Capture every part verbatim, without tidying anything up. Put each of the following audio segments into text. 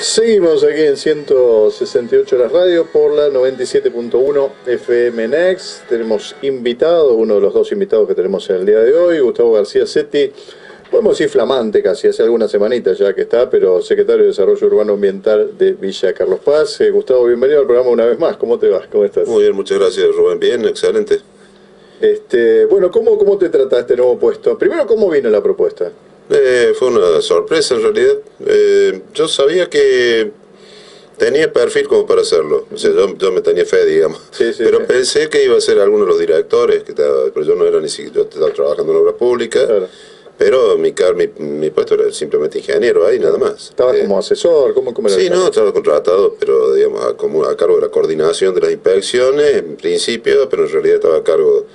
Seguimos aquí en ciento sesenta y ocho Horas Radio por la noventa y siete punto uno F M Next. Tenemos invitado, uno de los dos invitados que tenemos en el día de hoy, Gustavo García Setti. Podemos decir flamante casi, hace algunas semanitas ya que está, pero secretario de Desarrollo Urbano Ambiental de Villa Carlos Paz. Eh, Gustavo, bienvenido al programa una vez más. ¿Cómo te vas? ¿Cómo estás? Muy bien, muchas gracias, Rubén. Bien, excelente. Este, bueno, ¿cómo, cómo te trata este nuevo puesto? Primero, ¿cómo vino la propuesta? Eh, fue una sorpresa en realidad. Eh, yo sabía que tenía perfil como para hacerlo. O sea, yo, yo me tenía fe, digamos. Sí, sí, pero sí. pensé que iba a ser alguno de los directores, que estaba, pero yo no era ni siquiera, yo estaba trabajando en obra pública. Claro. Pero mi, car, mi, mi puesto era simplemente ingeniero ahí, nada más. ¿Estabas eh, como asesor? ¿Cómo, cómo era Sí, el no, caso? estaba contratado, pero digamos, a, como a cargo de la coordinación de las inspecciones, en principio, pero en realidad estaba a cargo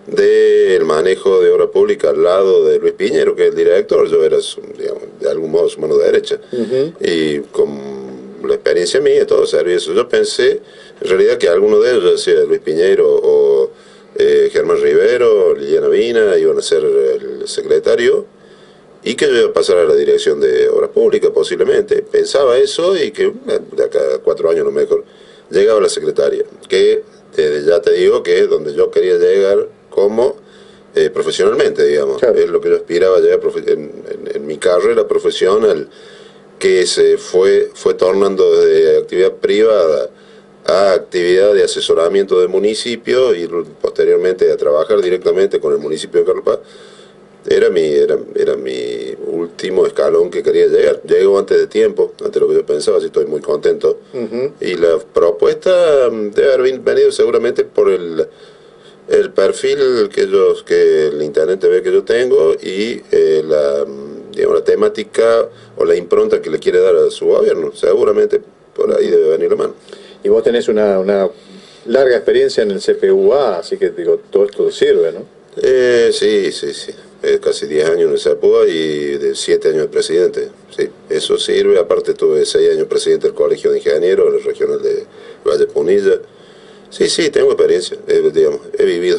del manejo de obra pública al lado de Luis Piñero, que es el director. Yo era, su, digamos, de algún modo su mano derecha. Uh-huh. Y con la experiencia mía, todo servía eso. Yo pensé, en realidad, que alguno de ellos, ya sea Luis Piñero o eh, Germán Rivero, Liliana Vina, iban a ser el secretario, y que yo iba a pasar a la dirección de obras públicas, posiblemente. Pensaba eso, y que de acá a cuatro años, a lo mejor, llegaba la secretaria, que eh, ya te digo que es donde yo quería llegar como eh, profesionalmente, digamos. Claro. Es lo que yo aspiraba a llegar en, en, en mi carrera profesional, que se fue, fue tornando de actividad privada a actividad de asesoramiento de municipio y posteriormente a trabajar directamente con el municipio de Carlos Paz. Era mi, era, era mi último escalón que quería llegar. Llegó antes de tiempo, antes de lo que yo pensaba, así estoy muy contento. Uh-huh. Y la propuesta debe haber venido seguramente por el, el perfil que ellos, que el intendente ve que yo tengo, y eh, la, digamos, la temática o la impronta que le quiere dar a su gobierno. Seguramente por ahí debe venir la mano. Y vos tenés una, una larga experiencia en el C P U A, así que digo, todo esto sirve, ¿no? Eh, sí, sí, sí. Eh, casi diez años en el C P U A y de siete años de presidente. Sí, eso sirve. Aparte tuve seis años presidente del Colegio de Ingenieros, en el regional de Valle Punilla. Sí, sí, tengo experiencia, eh, digamos, he vivido.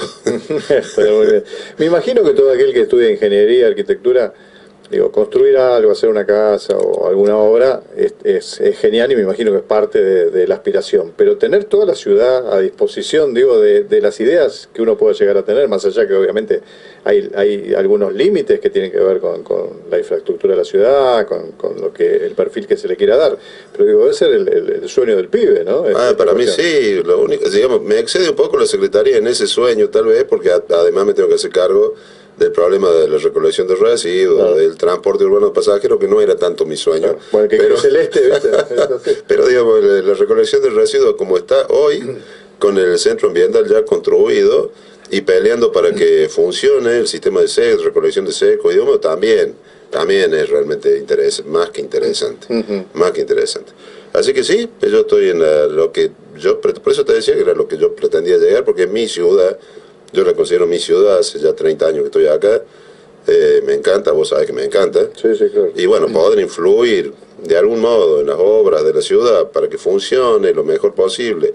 Muy bien. Me imagino que todo aquel que estudia ingeniería, arquitectura, digo, construir algo, hacer una casa o alguna obra es, es, es genial, y me imagino que es parte de, de la aspiración. Pero tener toda la ciudad a disposición, digo, de, de las ideas que uno pueda llegar a tener, más allá que obviamente hay, hay algunos límites que tienen que ver con, con la infraestructura de la ciudad, con, con lo que el perfil que se le quiera dar. Pero digo, debe ser el, el, el sueño del pibe, ¿no? Ah, para mí sí, lo único, digamos, me excede un poco la secretaría en ese sueño, tal vez, porque a, además me tengo que hacer cargo del problema de la recolección de residuos, claro, del transporte urbano de pasajeros, que no era tanto mi sueño. Claro. Bueno, que pero, celeste, ¿viste? Pero digamos, la, la recolección de residuos como está hoy, con el centro ambiental ya construido y peleando para que funcione el sistema de seco, recolección de seco, digamos, también, también es realmente interesante, más que interesante, uh-huh. más que interesante. Así que sí, yo estoy en la, lo que yo, por eso te decía que era lo que yo pretendía llegar, porque es mi ciudad. Yo la considero mi ciudad, hace ya treinta años que estoy acá, eh, me encanta, vos sabés que me encanta. Sí, sí, claro. Y bueno, poder influir de algún modo en las obras de la ciudad para que funcione lo mejor posible,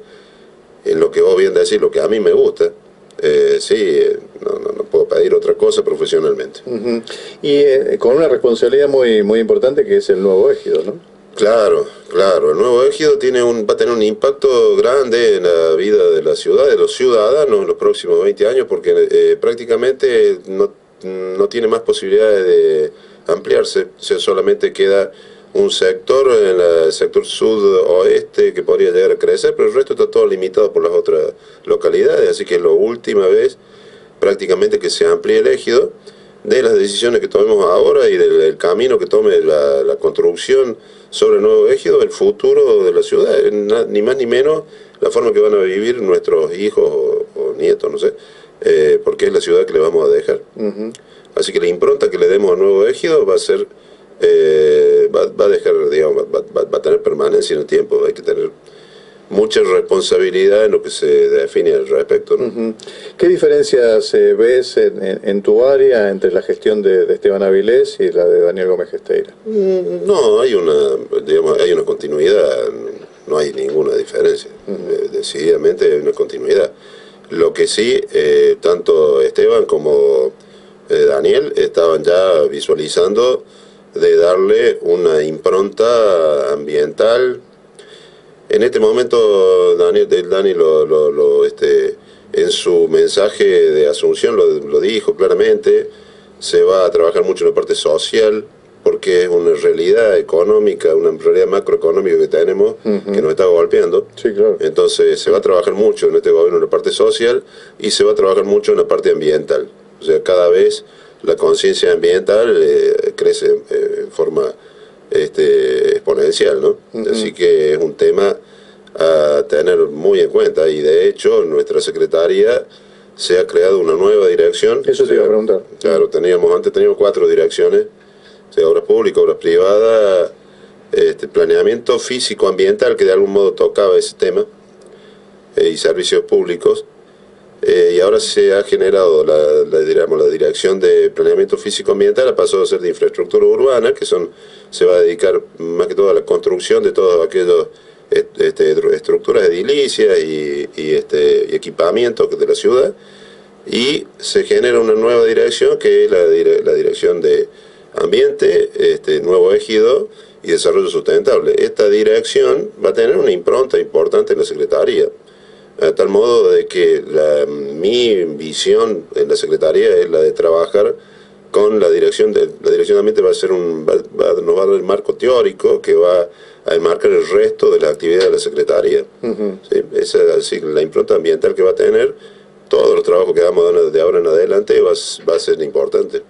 en lo que vos bien decís, lo que a mí me gusta, eh, sí, eh, no, no, no puedo pedir otra cosa profesionalmente. Uh-huh. Y eh, con una responsabilidad muy, muy importante, que es el nuevo ejido, ¿no? Claro, claro. El nuevo ejido tiene un, va a tener un impacto grande en la vida de la ciudad, de los ciudadanos en los próximos veinte años, porque eh, prácticamente no, no tiene más posibilidades de ampliarse. O sea, solamente queda un sector, en la, el sector sudoeste, que podría llegar a crecer, pero el resto está todo limitado por las otras localidades. Así que es la última vez prácticamente que se amplíe el ejido. De las decisiones que tomemos ahora y del, del camino que tome la, la construcción sobre el nuevo ejido, el futuro de la ciudad, ni más ni menos la forma que van a vivir nuestros hijos o, o nietos, no sé, eh, porque es la ciudad que le vamos a dejar. Uh-huh. Así que la impronta que le demos al nuevo ejido va a ser, eh, va, va a dejar, digamos, va, va, va a tener permanencia en el tiempo. Hay que tener mucha responsabilidad en lo que se define al respecto, ¿no? Uh-huh. ¿Qué diferencias eh, ves en, en, en tu área entre la gestión de, de Esteban Avilés y la de Daniel Gómez Gesteira? Mm, no, hay una, digamos, hay una continuidad, no hay ninguna diferencia. Uh-huh. eh, decididamente hay una continuidad. Lo que sí, eh, tanto Esteban como eh, Daniel estaban ya visualizando de darle una impronta ambiental. En este momento, Dani, Dani lo, lo, lo, este, en su mensaje de asunción lo, lo dijo claramente, se va a trabajar mucho en la parte social, porque es una realidad económica, una realidad macroeconómica que tenemos, uh-huh. que nos está golpeando. Sí, claro. Entonces se va a trabajar mucho en este gobierno en la parte social y se va a trabajar mucho en la parte ambiental. O sea, cada vez la conciencia ambiental eh, crece eh, en forma este, exponencial, ¿no? Uh-huh. Así que es un tema a tener muy en cuenta, y de hecho nuestra secretaría se ha creado una nueva dirección. Eso te iba a preguntar. Claro, teníamos, antes teníamos cuatro direcciones, o sea, obras públicas, obras privadas, este, planeamiento físico-ambiental, que de algún modo tocaba ese tema, eh, y servicios públicos, eh, y ahora se ha generado la, la, digamos, la dirección de planeamiento físico-ambiental, ha pasado a ser de infraestructura urbana, que son se va a dedicar más que todo a la construcción de todos aquellos este, estructuras edilicias y, y, este, y equipamientos de la ciudad, y se genera una nueva dirección que es la, la dirección de ambiente, este, nuevo ejido y desarrollo sustentable. Esta dirección va a tener una impronta importante en la Secretaría, a tal modo de que la, mi visión en la Secretaría es la de trabajar con la dirección de la dirección de ambiente. Va a ser un va, va, nos va a dar el marco teórico que va a enmarcar el resto de la actividad de la Secretaría. Uh-huh. ¿Sí? Esa así, la impronta ambiental que va a tener, todos los trabajos que hagamos de ahora en adelante va, va a ser importante.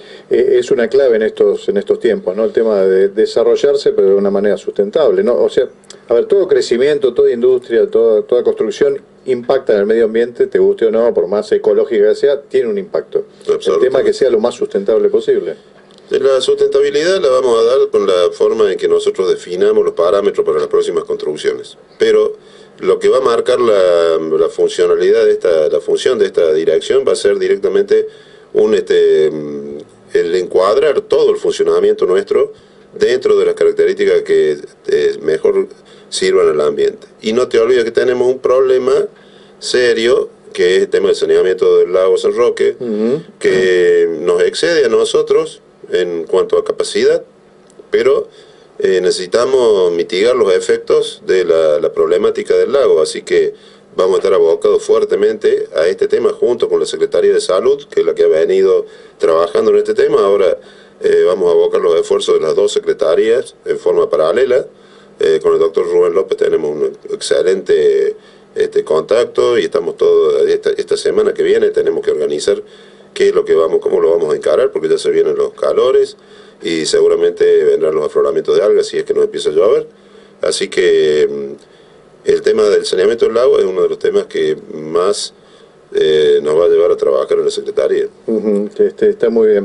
Es una clave en estos en estos tiempos, ¿no? El tema de desarrollarse, pero de una manera sustentable, ¿no? O sea, a ver, todo crecimiento, toda industria, toda, toda construcción impacta en el medio ambiente, te guste o no, por más ecológica que sea, tiene un impacto. El tema es que sea lo más sustentable posible. La sustentabilidad la vamos a dar con la forma en que nosotros definamos los parámetros para las próximas construcciones. Pero lo que va a marcar la, la funcionalidad de esta, la función de esta dirección va a ser directamente un este el encuadrar todo el funcionamiento nuestro dentro de las características que eh, mejor sirvan al ambiente. Y no te olvides que tenemos un problema serio, que es el tema del saneamiento del lago San Roque, uh-huh. que nos excede a nosotros en cuanto a capacidad, pero eh, necesitamos mitigar los efectos de la, la problemática del lago, así que vamos a estar abocados fuertemente a este tema junto con la Secretaría de Salud, que es la que ha venido trabajando en este tema. Ahora eh, vamos a abocar los esfuerzos de las dos secretarías en forma paralela. Eh, con el doctor Rubén López tenemos un excelente este, contacto, y estamos todos, esta, esta semana que viene tenemos que organizar qué es lo que vamos, cómo lo vamos a encarar, porque ya se vienen los calores y seguramente vendrán los afloramientos de algas si es que no empieza a llover. Así que el tema del saneamiento del lago es uno de los temas que más eh, nos va a llevar a trabajar en la Secretaría. Uh-huh, este, está muy bien.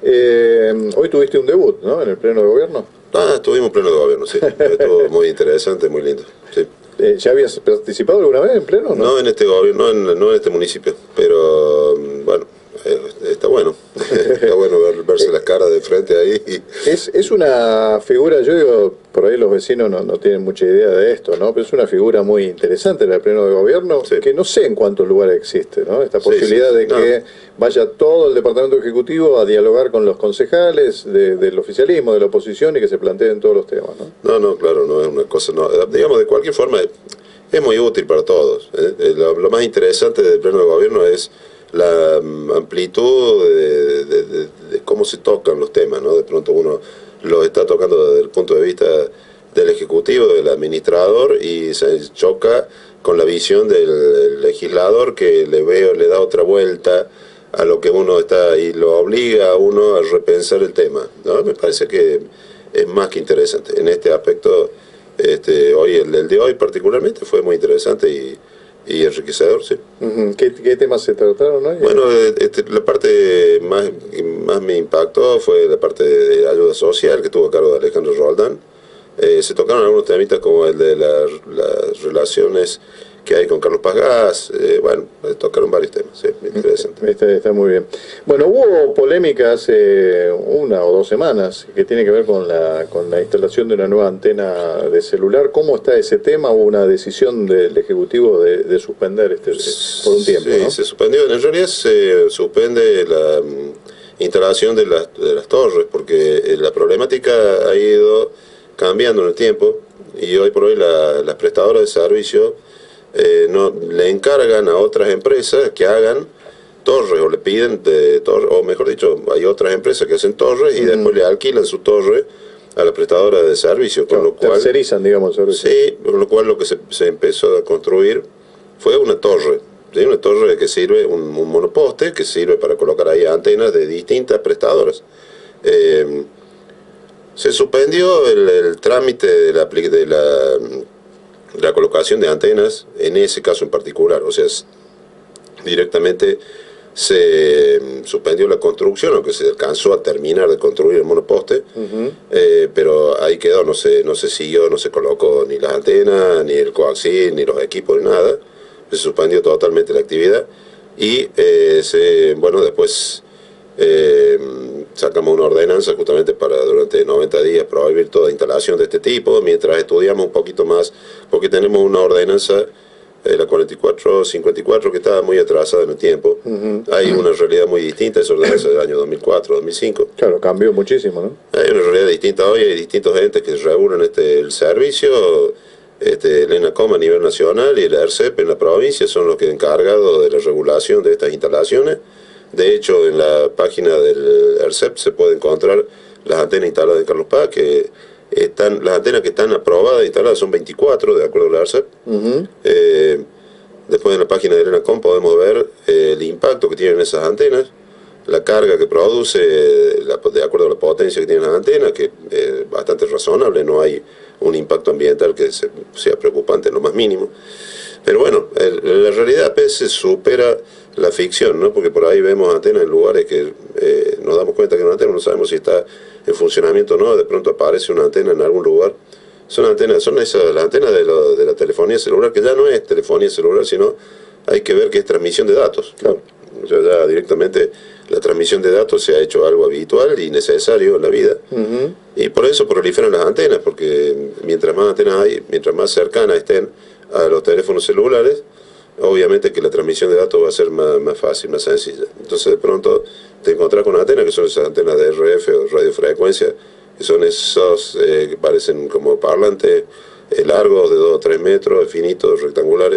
Eh, hoy tuviste un debut, ¿no?, en el Pleno de Gobierno. Ah, estuvimos en Pleno de Gobierno, sí. Estuvo muy interesante, muy lindo. Sí. Eh, ¿Ya habías participado alguna vez en Pleno? No, no en este gobierno, no en, no en este municipio, pero bueno, eh, está bueno. Está bueno ver, verse las caras de frente ahí. Y... Es, es una figura, yo digo, por ahí los vecinos no, no tienen mucha idea de esto, ¿no? Pero es una figura muy interesante en el Pleno de Gobierno, sí. que no sé en cuántos lugares existe, ¿no? Esta posibilidad sí, sí. de no. que vaya todo el Departamento Ejecutivo a dialogar con los concejales de, del oficialismo, de la oposición, y que se planteen todos los temas, ¿no? No, no, claro, no es una cosa, no, digamos, de cualquier forma es muy útil para todos, ¿eh? Lo, lo más interesante del Pleno de Gobierno es la amplitud de, de, de, de cómo se tocan los temas, ¿no? De pronto uno los está tocando desde el punto de vista del Ejecutivo, del administrador, y se choca con la visión del legislador, que le veo, le da otra vuelta a lo que uno está y lo obliga a uno a repensar el tema, ¿no? Me parece que es más que interesante. En este aspecto, este, hoy el, el de hoy particularmente fue muy interesante y y enriquecedor, sí. Uh-huh. ¿Qué, ¿Qué temas se trataron hoy? Bueno, este, la parte más, más me impactó fue la parte de ayuda social, que tuvo a cargo de Alejandro Roldán. Eh, se tocaron algunos temitas como el de la, las relaciones que hay con Carlos Paz Gas, eh, bueno, tocaron varios temas, sí, interesante. Está, está muy bien. Bueno, hubo polémica hace una o dos semanas que tiene que ver con la, con la instalación de una nueva antena de celular. ¿Cómo está ese tema? Hubo una decisión del Ejecutivo de, de suspender este por un tiempo, sí, ¿no? Se suspendió, en realidad se suspende la, instalación de las, de las torres, porque la problemática ha ido cambiando en el tiempo y hoy por hoy la, las prestadoras de servicio eh, no, le encargan a otras empresas que hagan torres o le piden de torres, o mejor dicho, hay otras empresas que hacen torres y uh-huh. después le alquilan su torre a la prestadora de servicio, con claro, lo cual tercerizan, digamos, el servicio. Sí, con lo cual lo que se, se empezó a construir fue una torre, ¿sí? Una torre que sirve, un, un monoposte que sirve para colocar ahí antenas de distintas prestadoras. Eh, se suspendió el, el trámite de la, de, la, de la colocación de antenas en ese caso en particular, o sea, directamente se suspendió la construcción, aunque se alcanzó a terminar de construir el monoposte, uh-huh. eh, pero ahí quedó, no se, no se siguió, no se colocó ni las antenas, ni el coaxil, ni los equipos, ni nada. Se suspendió totalmente la actividad y eh, se, bueno, después eh, sacamos una ordenanza justamente para durante noventa días prohibir toda instalación de este tipo, mientras estudiamos un poquito más, porque tenemos una ordenanza, eh, la cuarenta y cuatro cincuenta y cuatro, que estaba muy atrasada en el tiempo. Uh-huh. Hay una realidad muy distinta, esa ordenanza del año dos mil cuatro dos mil cinco. Claro, cambió muchísimo, ¿no? Hay una realidad distinta hoy, hay distintos entes que regulan este, el servicio. Este, el ENACOM a nivel nacional y el ERCEP en la provincia son los que encargados de la regulación de estas instalaciones. De hecho, en la página del ERCEP se puede encontrar las antenas instaladas en Carlos Paz, que están, las antenas que están aprobadas e instaladas son veinticuatro, de acuerdo al ERCEP. Uh-huh. Eh, después en la página del ENACOM podemos ver eh, el impacto que tienen esas antenas, la carga que produce, la, de acuerdo a la potencia que tienen las antenas, que es bastante razonable, no hay un impacto ambiental que se, sea preocupante en lo más mínimo. Pero bueno, el, la realidad a veces supera la ficción, ¿no? Porque por ahí vemos antenas en lugares que eh, nos damos cuenta que una antena no sabemos si está en funcionamiento o no, de pronto aparece una antena en algún lugar. Son antenas, son esas, las antenas de, lo, de la telefonía celular, que ya no es telefonía celular, sino hay que ver que es transmisión de datos. Claro. O sea, ya directamente la transmisión de datos se ha hecho algo habitual y necesario en la vida. Uh-huh. Y por eso proliferan las antenas, porque mientras más antenas hay, mientras más cercanas estén a los teléfonos celulares, obviamente que la transmisión de datos va a ser más, más fácil, más sencilla. Entonces de pronto te encontrás con antenas que son esas antenas de R F o radiofrecuencia, que son esos eh, que parecen como parlantes eh, largos de dos o tres metros, finitos, rectangulares,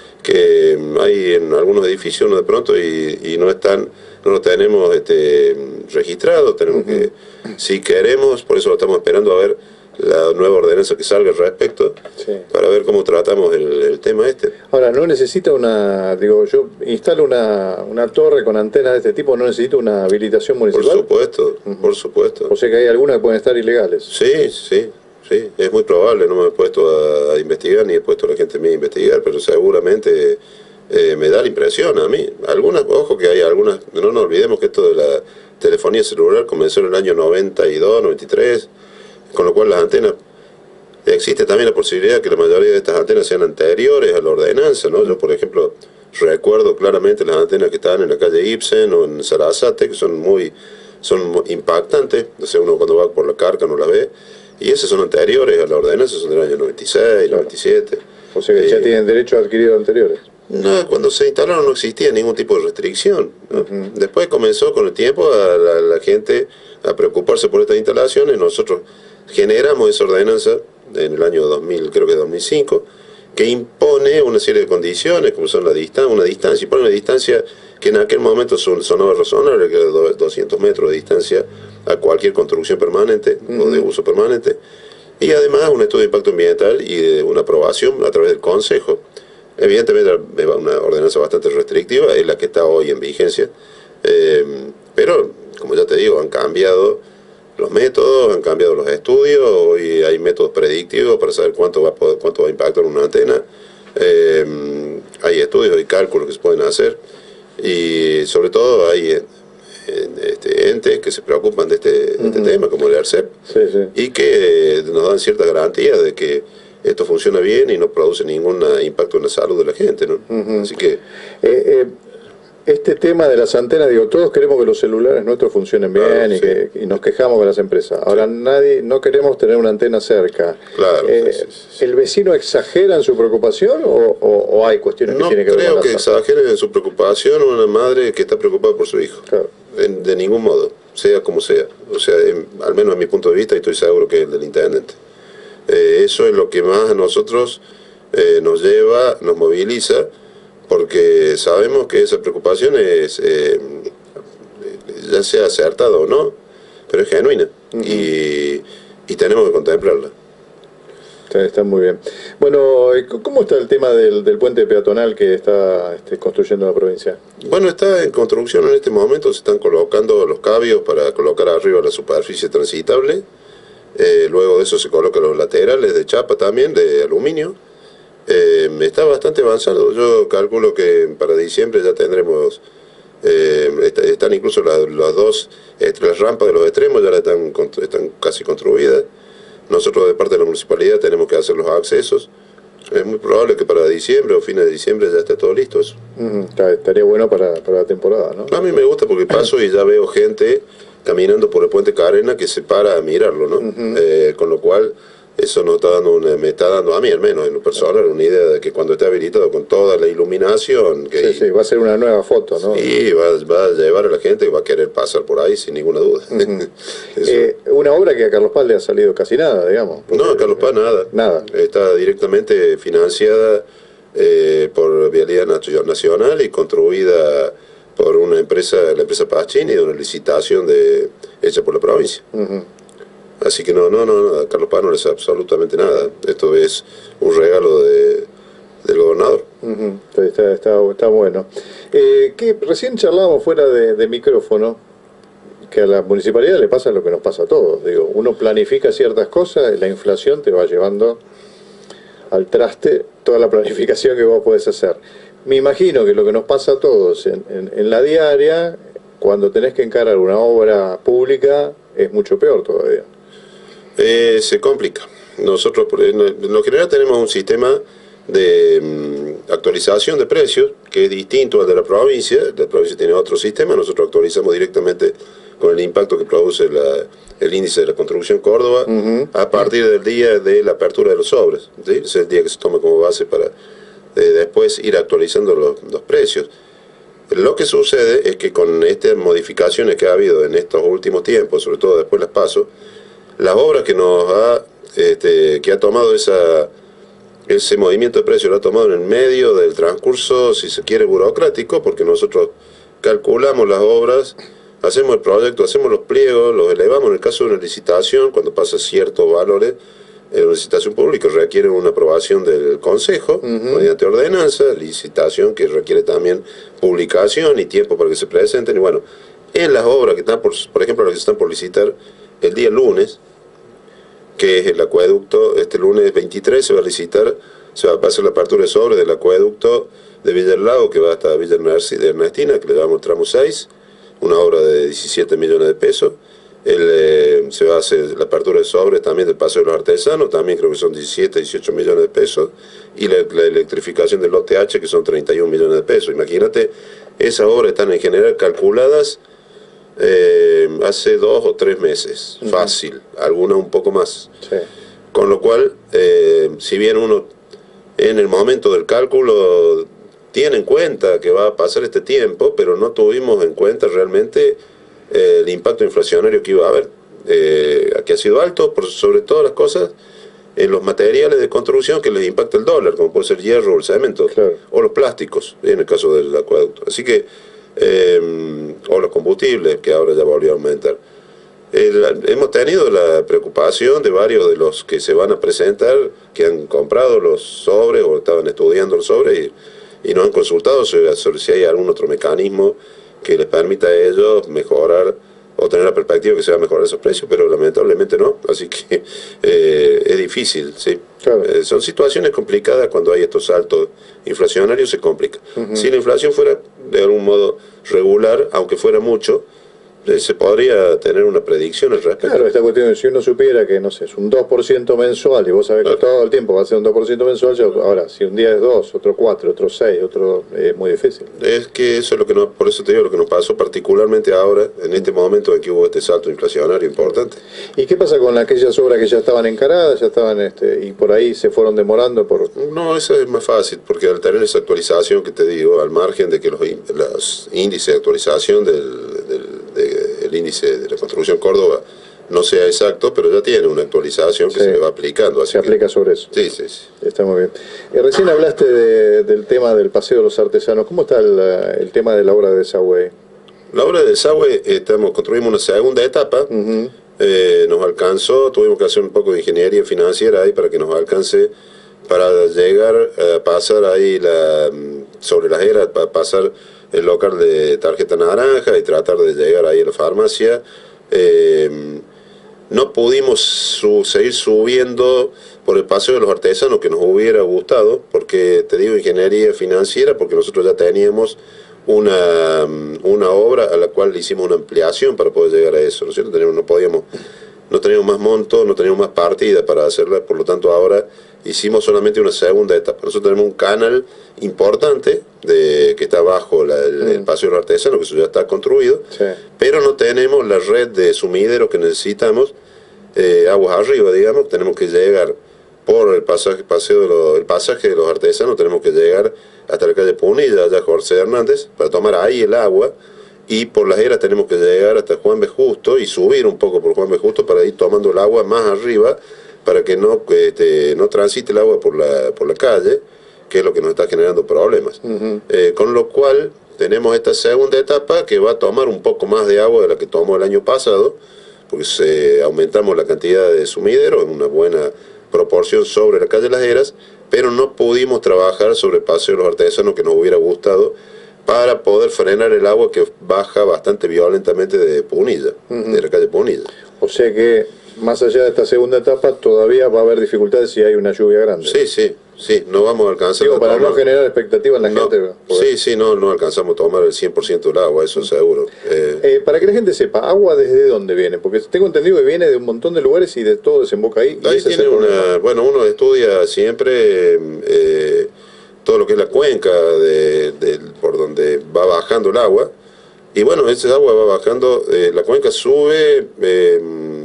que hay en algunos edificios de pronto y, y no están, no lo tenemos este, registrado. Tenemos uh-huh. que, si queremos, por eso lo estamos esperando a ver la nueva ordenanza que salga al respecto, sí. para ver cómo tratamos el, el tema este. Ahora, no necesita una, digo, yo instalo una, una torre con antenas de este tipo, no necesito una habilitación municipal. Por supuesto, uh-huh. por supuesto. O sea que hay algunas que pueden estar ilegales. Sí, sí. Sí, es muy probable, no me he puesto a, a investigar ni he puesto a la gente mía a investigar, pero seguramente eh, me da la impresión a mí. Algunas, ojo que hay algunas, no nos olvidemos que esto de la telefonía celular comenzó en el año noventa y dos, noventa y tres, con lo cual las antenas, existe también la posibilidad que la mayoría de estas antenas sean anteriores a la ordenanza, ¿no? Yo, por ejemplo, recuerdo claramente las antenas que estaban en la calle Ibsen o en Sarasate, que son muy, son impactantes, o sea, uno cuando va por la carca no las ve. Y esas son anteriores a la ordenanza, son del año noventa y seis, noventa y siete. O sea que eh, ya tienen derecho a adquirir anteriores. No, cuando se instalaron no existía ningún tipo de restricción, ¿no? Uh-huh. Después comenzó con el tiempo a la, la gente a preocuparse por estas instalaciones. Nosotros generamos esa ordenanza en el año dos mil, creo que dos mil cinco, que impone una serie de condiciones, como son la distancia, una distancia, y pone una distancia que en aquel momento son, sonaba razonable, que era de doscientos metros de distancia a cualquier construcción permanente uh-huh. o de uso permanente, y además un estudio de impacto ambiental y de una aprobación a través del Consejo. Evidentemente una ordenanza bastante restrictiva, es la que está hoy en vigencia, eh, pero como ya te digo, han cambiado los métodos, han cambiado los estudios, hoy hay métodos predictivos para saber cuánto va a, poder, cuánto va a impactar una antena, eh, hay estudios y cálculos que se pueden hacer, y sobre todo hay eh, este, entes que se preocupan de este, de este uh-huh. tema, como el ERCEP, sí, sí. y que nos dan cierta garantía de que esto funciona bien y no produce ningún impacto en la salud de la gente, ¿no? Uh-huh. Así que... Eh, eh, este tema de las antenas, digo, todos queremos que los celulares nuestros funcionen bien claro, y, sí. que, y nos quejamos con las empresas. Ahora, sí. nadie, no queremos tener una antena cerca. Claro. Eh, sí, sí, sí. ¿El vecino exagera en su preocupación o, o, o hay cuestiones no que tienen que ver con No creo la que exageren en su preocupación una madre que está preocupada por su hijo. Claro. en, de ningún modo, sea como sea. O sea, en, al menos a mi punto de vista, y estoy seguro que es el del intendente. Eh, eso es lo que más a nosotros eh, nos lleva, nos moviliza, porque sabemos que esa preocupación es, eh, ya sea acertada o no, pero es genuina. Uh-huh. y, y tenemos que contemplarla. Está, está muy bien. Bueno, ¿cómo está el tema del, del puente peatonal que está este, construyendo la provincia? Bueno, está en construcción en este momento, se están colocando los cabios para colocar arriba la superficie transitable, eh, luego de eso se colocan los laterales de chapa también, de aluminio. Eh, está bastante avanzado, yo calculo que para diciembre ya tendremos, eh, están incluso las, las dos, las rampas de los extremos ya están, están casi construidas. Nosotros de parte de la municipalidad tenemos que hacer los accesos. Es muy probable que para diciembre o fines de diciembre ya esté todo listo eso. Uh-huh. Estaría bueno para, para la temporada, ¿no? A mí me gusta porque paso y ya veo gente caminando por el puente Carena que se para a mirarlo, ¿no? Uh-huh. eh, con lo cual eso nos está dando una, me está dando a mí al menos en lo personal una idea de que cuando esté habilitado con toda la iluminación que sí, sí, va a ser una nueva foto, ¿no? Sí, va, va a llevar a la gente que va a querer pasar por ahí sin ninguna duda. Uh-huh. eh, una obra que a Carlos Paz le ha salido casi nada, digamos. No, a Carlos Paz nada. Nada. Está directamente financiada eh, por Vialidad Nacional y construida por una empresa, la empresa Pachini, de una licitación de, hecha por la provincia. Uh-huh. Así que no, no, no, a Carlos Paz no le sabe absolutamente nada. Esto es un regalo de, del gobernador. Uh-huh. Está, está, está bueno. Eh, que recién charlábamos fuera de, de micrófono, que a la municipalidad le pasa lo que nos pasa a todos. Digo, uno planifica ciertas cosas y la inflación te va llevando al traste toda la planificación que vos podés hacer. Me imagino que lo que nos pasa a todos en, en, en la diaria, cuando tenés que encarar una obra pública, es mucho peor todavía. Eh, se complica. Nosotros, en lo general, tenemos un sistema de mm, actualización de precios que es distinto al de la provincia. La provincia tiene otro sistema, nosotros actualizamos directamente con el impacto que produce la, el índice de la construcción Córdoba uh-huh. a partir del día de la apertura de los sobres, ¿sí? Es el día que se toma como base para eh, después ir actualizando los, los precios. Lo que sucede es que con estas modificaciones que ha habido en estos últimos tiempos, sobre todo después las paso, las obras que nos ha, este, que ha tomado esa, ese movimiento de precio, lo ha tomado en el medio del transcurso, si se quiere, burocrático, porque nosotros calculamos las obras, hacemos el proyecto, hacemos los pliegos, los elevamos en el caso de una licitación, cuando pasa ciertos valores, en una licitación pública requiere una aprobación del Consejo, uh-huh. mediante ordenanza, licitación que requiere también publicación y tiempo para que se presenten, y bueno, en las obras que están, por, por ejemplo, las que están por licitar el día lunes, que es el acueducto, este lunes veintitrés se va a licitar, se va a pasar la apertura de sobres del acueducto de Villa del Lago, que va hasta Villa de Ernestina, que le damos el tramo seis, una obra de diecisiete millones de pesos. El, eh, se va a hacer la apertura de sobres también del Paseo de los Artesanos, también creo que son diecisiete, dieciocho millones de pesos, y la, la electrificación del lote H, que son treinta y un millones de pesos. Imagínate, esas obras están en general calculadas eh, hace dos o tres meses, uh-huh. fácil, algunas un poco más. Sí. Con lo cual, eh, si bien uno en el momento del cálculo tiene en cuenta que va a pasar este tiempo, pero no tuvimos en cuenta realmente eh, el impacto inflacionario que iba a haber, eh, que ha sido alto, por sobre todas las cosas, en los materiales de construcción que les impacta el dólar, como puede ser hierro o el cemento, claro. o los plásticos, en el caso del acueducto. Así que, eh, o los combustibles, que ahora ya volvió a aumentar. El, hemos tenido la preocupación de varios de los que se van a presentar, que han comprado los sobres o estaban estudiando los sobres y, y no han consultado sobre, sobre si hay algún otro mecanismo que les permita a ellos mejorar o tener la perspectiva que se va a mejorar esos precios, pero lamentablemente no, así que eh, es difícil, ¿sí? Claro. Eh, son situaciones complicadas cuando hay estos saltos inflacionarios, se complica. Uh-huh. Si la inflación fuera de algún modo regular, aunque fuera mucho, se podría tener una predicción al respecto. Claro, esta cuestión, si uno supiera que, no sé, es un dos por ciento mensual y vos sabés claro. que todo el tiempo va a ser un dos por ciento mensual, yo, ahora, si un día es dos, otro cuatro, otro seis, otro, es eh, muy difícil. Es que eso es lo que nos, por eso te digo, lo que nos pasó particularmente ahora, en este momento en que hubo este salto inflacionario importante. ¿Y qué pasa con aquellas obras que ya estaban encaradas, ya estaban, este, y por ahí se fueron demorando? por No, eso es más fácil, porque al tener esa actualización que te digo, al margen de que los, los índices de actualización del, del el índice de la construcción Córdoba no sea exacto, pero ya tiene una actualización que sí. se le va aplicando. Así se que, aplica sobre eso. Sí, sí, sí. Está muy bien. Eh, recién hablaste de, del tema del paseo de los artesanos. ¿Cómo está el, el tema de la obra de desagüe? La obra de desagüe, estamos, construimos una segunda etapa. Uh-huh. eh, nos alcanzó, tuvimos que hacer un poco de ingeniería financiera ahí para que nos alcance para llegar a pasar ahí la, sobre las eras, para pasar el local de tarjeta naranja y tratar de llegar ahí a la farmacia. Eh, no pudimos su, seguir subiendo por el paseo de los artesanos, que nos hubiera gustado, porque te digo ingeniería financiera, porque nosotros ya teníamos una, una obra a la cual le hicimos una ampliación para poder llegar a eso, ¿no es cierto? Teníamos, no podíamos, no teníamos más monto, no teníamos más partida para hacerla, por lo tanto ahora hicimos solamente una segunda etapa. Nosotros tenemos un canal importante de, que está bajo la, el, mm. el paseo de los artesanos, que eso ya está construido, sí. pero no tenemos la red de sumideros que necesitamos, eh, aguas arriba, digamos, tenemos que llegar por el pasaje, paseo de lo, el pasaje de los artesanos, tenemos que llegar hasta la calle Punilla, allá Jorge Hernández, para tomar ahí el agua, y por las eras tenemos que llegar hasta Juan B. Justo y subir un poco por Juan B. Justo para ir tomando el agua más arriba, para que no, este, no transite el agua por la, por la calle, que es lo que nos está generando problemas. Uh-huh. eh, con lo cual tenemos esta segunda etapa que va a tomar un poco más de agua de la que tomó el año pasado, porque se, aumentamos la cantidad de sumidero en una buena proporción sobre la calle Las Heras, pero no pudimos trabajar sobre el paseo de los artesanos que nos hubiera gustado para poder frenar el agua que baja bastante violentamente de Punilla, uh-huh. de la calle Punilla. O sea que más allá de esta segunda etapa todavía va a haber dificultades si hay una lluvia grande. Sí, sí, sí, no vamos a alcanzar. Digo, para no generar expectativas en la no, gente. Sí, sí, no, no alcanzamos a tomar el cien por ciento del agua, eso seguro. Eh, eh, para que la gente sepa, ¿agua desde dónde viene? Porque tengo entendido que viene de un montón de lugares y de todo desemboca ahí. Ahí tiene una, bueno, uno estudia siempre eh, todo lo que es la cuenca de, de, por donde va bajando el agua. Y bueno, ese agua va bajando, eh, la cuenca sube eh,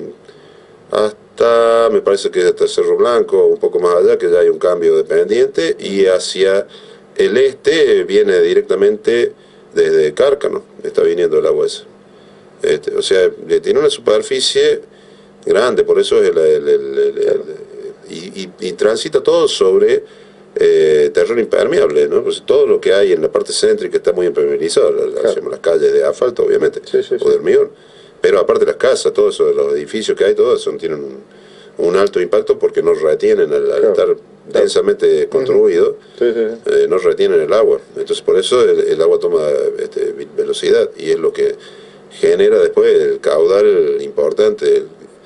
hasta, me parece que es hasta Cerro Blanco, un poco más allá, que ya hay un cambio de pendiente, y hacia el este viene directamente desde Cárcano, está viniendo el agua esa. Este, o sea, tiene una superficie grande, por eso es el, el, el, el, el y, y, y transita todo sobre eh, terreno impermeable, ¿no? Pues todo lo que hay en la parte céntrica está muy impermeabilizado, claro. Las calles de asfalto, obviamente, sí, sí, o de hormigón. Pero aparte las casas, todos eso, los edificios que hay, todos son, tienen un, un alto impacto porque no retienen, al, al claro. estar densamente construido, sí, sí. Eh, no retienen el agua. Entonces por eso el, el agua toma este, velocidad y es lo que genera después el caudal importante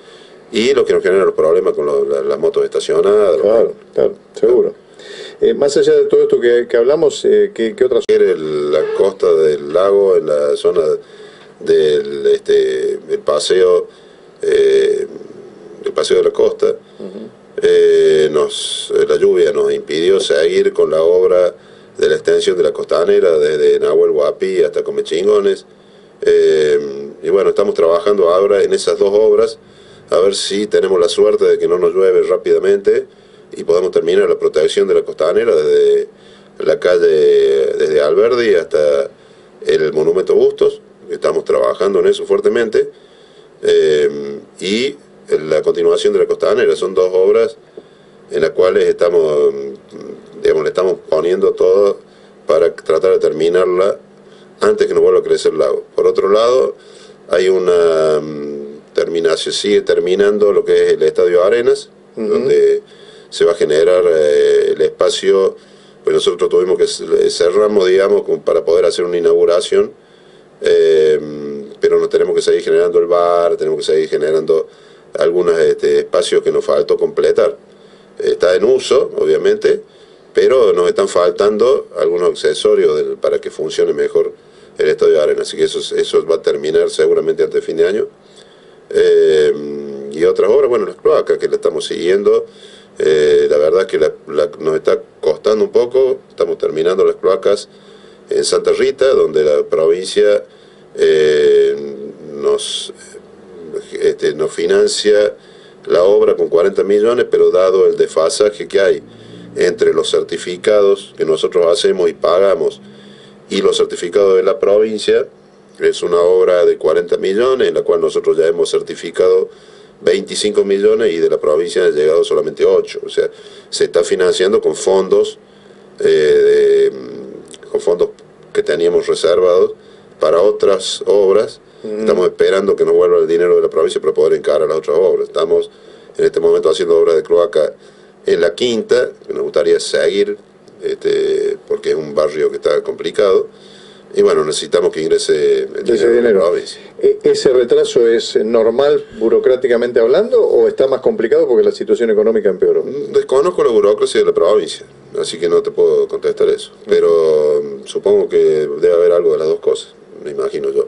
y lo que nos genera los problemas con lo, la, las motos estacionadas. Claro, claro, seguro. Eh, más allá de todo esto que, que hablamos, eh, ¿qué, qué otras? El, la costa del lago, en la zona del este, el paseo, eh, el paseo de la costa, uh-huh. eh, nos, la lluvia nos impidió seguir con la obra de la extensión de la costanera desde Nahuel Huapi hasta Comechingones. Eh, y bueno, estamos trabajando ahora en esas dos obras, a ver si tenemos la suerte de que no nos llueve rápidamente y podemos terminar la protección de la costanera desde la calle, desde Alberdi hasta el Monumento Bustos. Estamos trabajando en eso fuertemente. Eh, y la continuación de la costanera son dos obras en las cuales estamos, digamos, le estamos poniendo todo para tratar de terminarla antes que nos vuelva a crecer el lago. Por otro lado, hay una um, terminación, sigue terminando lo que es el Estadio Arenas, uh-huh. donde se va a generar eh, el espacio, pues nosotros tuvimos que cerramos, digamos, para poder hacer una inauguración, eh, pero nos tenemos que seguir generando el bar, tenemos que seguir generando algunos este, espacios que nos faltó completar. Está en uso, obviamente, pero nos están faltando algunos accesorios del, para que funcione mejor el Estadio de Arena, así que eso, eso va a terminar seguramente antes de fin de año. Eh, y otras obras, bueno, las cloacas que la estamos siguiendo, eh, la verdad es que la, la, nos está costando un poco, estamos terminando las cloacas en Santa Rita, donde la provincia eh, nos, este, nos financia la obra con cuarenta millones, pero dado el desfasaje que hay entre los certificados que nosotros hacemos y pagamos y los certificados de la provincia, es una obra de cuarenta millones, en la cual nosotros ya hemos certificado veinticinco millones y de la provincia han llegado solamente ocho. O sea, se está financiando con fondos, eh, de, con fondos que teníamos reservados para otras obras. Mm. Estamos esperando que nos vuelva el dinero de la provincia para poder encarar las otras obras. Estamos en este momento haciendo obras de cloaca en La Quinta, que nos gustaría seguir, este, porque es un barrio que está complicado. Y bueno, necesitamos que ingrese el dinero, ese dinero. ¿Ese retraso es normal burocráticamente hablando o está más complicado porque la situación económica empeoró? Desconozco la burocracia de la provincia, así que no te puedo contestar eso. Pero supongo que debe haber algo de las dos cosas, me imagino yo.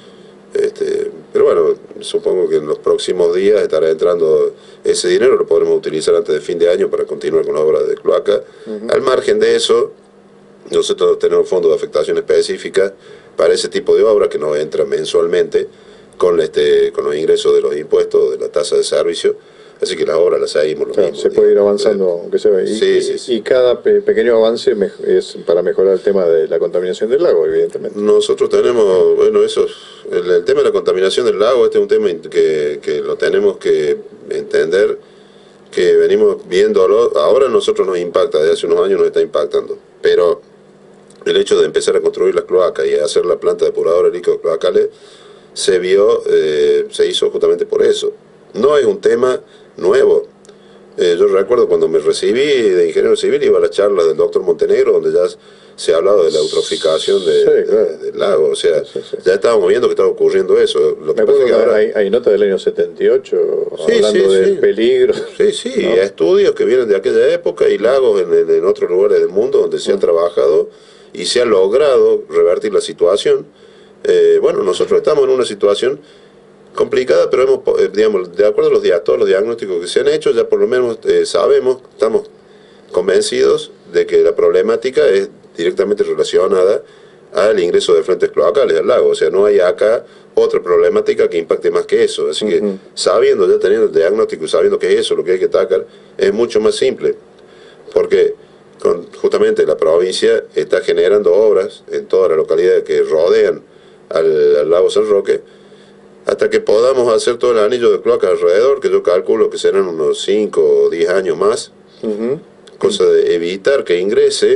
Este, pero bueno, supongo que en los próximos días estará entrando ese dinero, lo podremos utilizar antes de fin de año para continuar con la obra de cloaca. Uh-huh. Al margen de eso, nosotros tenemos fondos de afectación específica para ese tipo de obras que nos entran mensualmente con, este, con los ingresos de los impuestos, de la tasa de servicio, así que las obras las seguimos lo claro, mismo. Se puede ir avanzando, eh, aunque se ve. Y, sí, sí, y, sí. y cada pe pequeño avance es para mejorar el tema de la contaminación del lago, evidentemente. Nosotros tenemos, bueno, eso, el, el tema de la contaminación del lago, este es un tema que, que lo tenemos que entender, que venimos viéndolo, ahora a nosotros nos impacta, desde hace unos años nos está impactando, pero el hecho de empezar a construir las cloacas y hacer la planta depuradora de líquidos cloacales se vio, eh, se hizo justamente por eso. No es un tema nuevo. Eh, yo recuerdo cuando me recibí de ingeniero civil, iba a las charlas del doctor Montenegro, donde ya se ha hablado de la eutroficación de, sí, claro. de, del lago. O sea, sí, sí. ya estábamos viendo que estaba ocurriendo eso. Lo me acuerdo que ahora hay, hay nota del año setenta y ocho sí, hablando sí, del sí. peligro. Sí, sí, ¿no? Estudios que vienen de aquella época y lagos en, en, en otros lugares del mundo donde se mm. ha trabajado y se ha logrado revertir la situación. Eh, bueno, nosotros estamos en una situación complicada, pero hemos, eh, digamos, de acuerdo a los, todos los diagnósticos que se han hecho, ya por lo menos eh, sabemos, estamos convencidos de que la problemática es directamente relacionada al ingreso de frentes cloacales al lago. O sea, no hay acá otra problemática que impacte más que eso. Así uh-huh. que sabiendo, ya teniendo el diagnóstico y sabiendo que es eso lo que hay que atacar, es mucho más simple. Porque con, justamente la provincia está generando obras en todas las localidades que rodean al, al lago San Roque, hasta que podamos hacer todo el anillo de cloacas alrededor, que yo calculo que serán unos cinco o diez años más, uh-huh. cosa de evitar que ingrese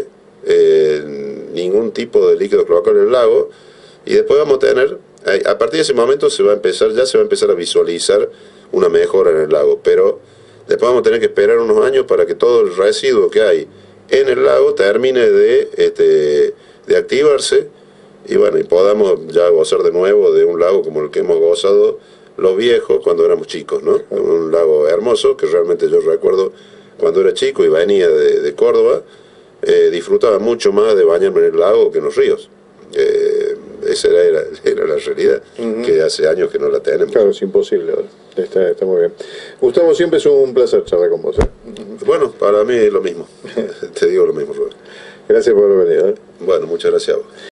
eh, ningún tipo de líquido cloacal en el lago, y después vamos a tener, a partir de ese momento se va a empezar, ya se va a empezar a visualizar una mejora en el lago, pero después vamos a tener que esperar unos años para que todo el residuo que hay en el lago termine de, este, de activarse, y bueno, y podamos ya gozar de nuevo de un lago como el que hemos gozado los viejos cuando éramos chicos, ¿no? Un lago hermoso que realmente yo recuerdo cuando era chico y venía de, de Córdoba, eh, disfrutaba mucho más de bañarme en el lago que en los ríos. Eh, esa era, era, era la realidad, uh-huh. que hace años que no la tenemos. Claro, es imposible ahora. Está, está muy bien. Gustavo, siempre es un placer charlar con vos, ¿eh? Bueno, para mí es lo mismo. Te digo lo mismo, Rubén. Gracias por haber venido, ¿eh? Bueno, muchas gracias a vos.